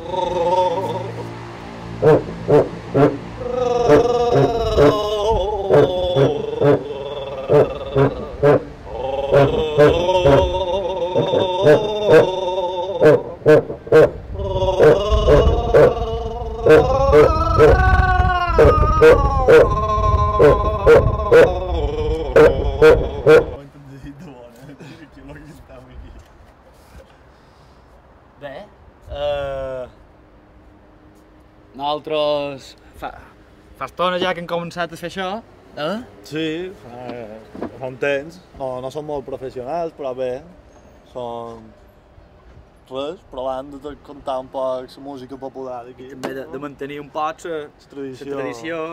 Bé, nosaltres fa estona ja que hem començat a fer això, eh? Sí, fa un temps. No som molt professionals, però bé, som res, provant de contar un poc la música popular aquí. I també de mantenir un poc la tradició.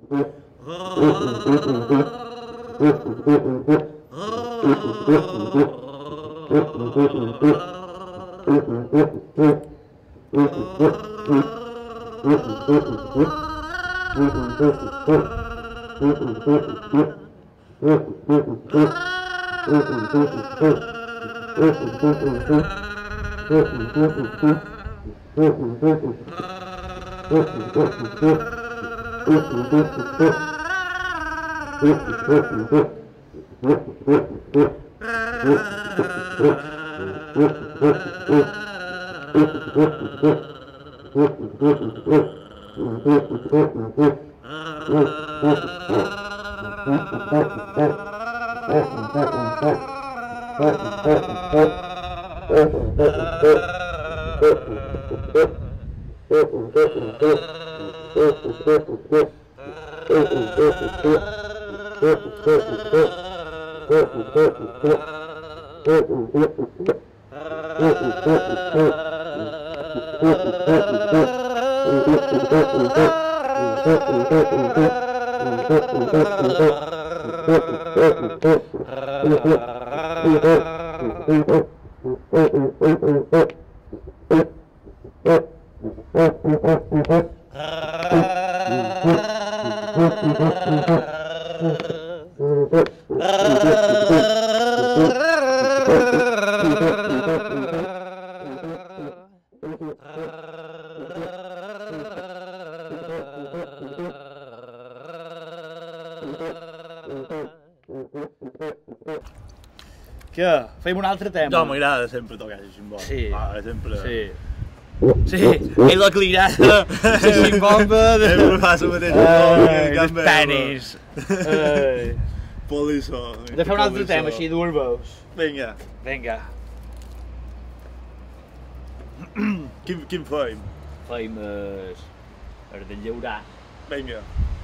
Què? Feim un altre tema? No, m'agrada sempre tocar la ximbomba. Sí. Sempre. Sí. Sí, he declinat la ximbomba Sempre fa la mateixa dels penis. Polissó. Hem de fer un altre tema, així, dues veus. Vinga. Vinga. Quin feim? Feim el de llaurar. Vinga.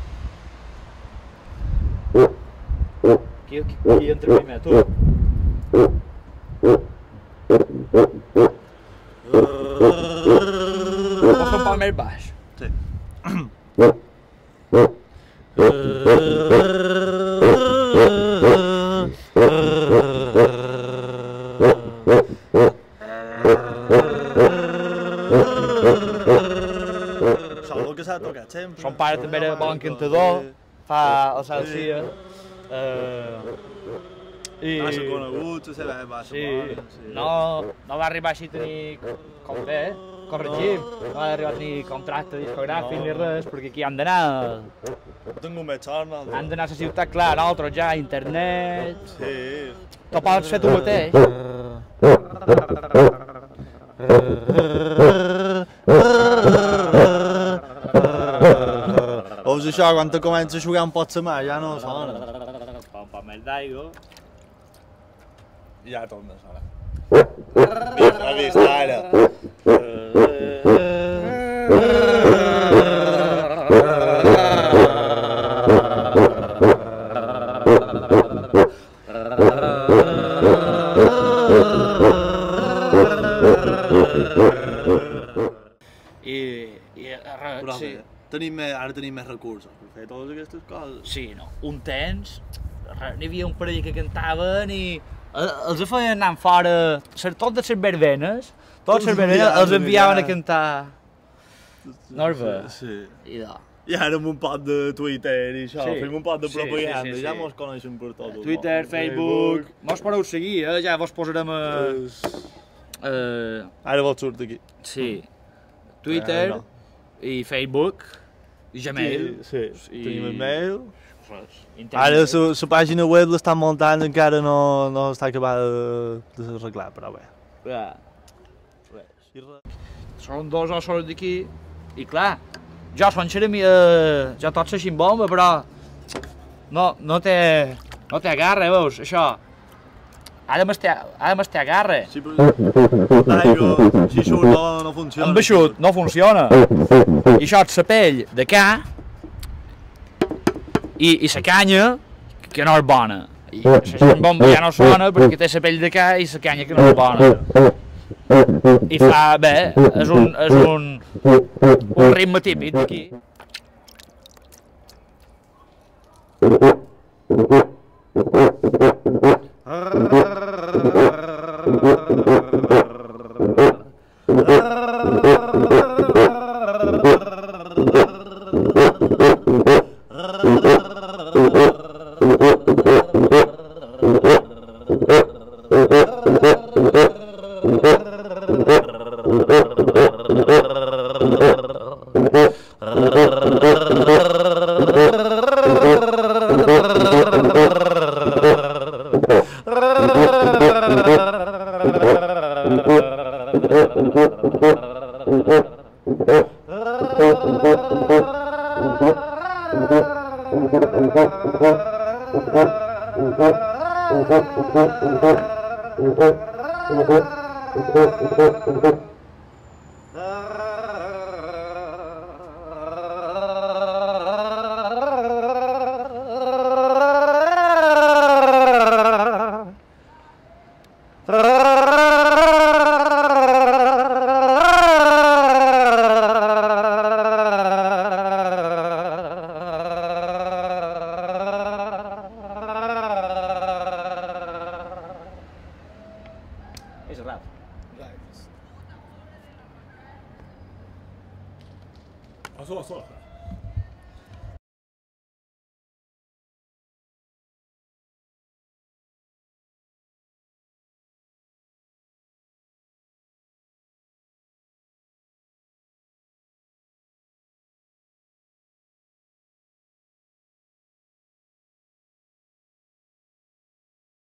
Qui entra primer, tu? Pots fer un poc més baix? Sí. Això el que s'ha tocat sempre. Son pare també era bon cantador, fa el salsia. Massa conegut, la seva massa bona. No va arribar així a tenir, com bé, corregim, no va arribar a tenir contracte discogràfic ni res, perquè aquí han d'anar... Tinc un més sort, no? Han d'anar a la ciutat, clar, nosaltres ja, internet... Sí. T'ho pots fer tu mateix. Veus això, quan te comença a jugar un pot la mà, ja no sona. Fa un poc més d'aigua. Ja torna a sonar. Ha vist ara. Però sí. Ara tenim més recursos per fer totes aquestes coses. Sí, no. Un temps, n'hi havia un parell que cantaven i els feien anar fora, tots de les verbenes, els enviaven a cantar. No és bé? Sí. I ara amb un pot de Twitter i això, fem un pot de propaganda, ja mos coneixen per tot. Twitter, Facebook... Mos podeu seguir, ja vos posarem a... Ara vols sortir aquí. Sí. Twitter i Facebook i Gmail. Sí, tenim el mail. Internet. Ara la pàgina web l'estan muntant, encara no està acabada d'arreglar, però bé. Ja. Són 2 ossos d'aquí i clar, jo són jo tot sé ximbomba, però no té agarre, veus, això. Ara m'esté agarre. Sí, però l'aigua, si surt no funciona. Amb eixut no funciona. I això és la pell de ca i la canya, que no és bona. I la ximbomba ja no sona perquè té la pell de ca i la canya que no és bona. I fa, bé, és un ritme típic d'aquí. És rap. Sola.